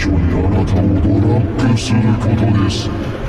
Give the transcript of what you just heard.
にあなたをドラッグすることです。